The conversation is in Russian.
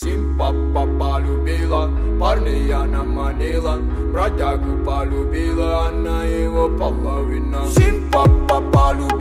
Симпапа полюбила, парня она манила, бродягу полюбила, она его половина. Симпапа полюбила.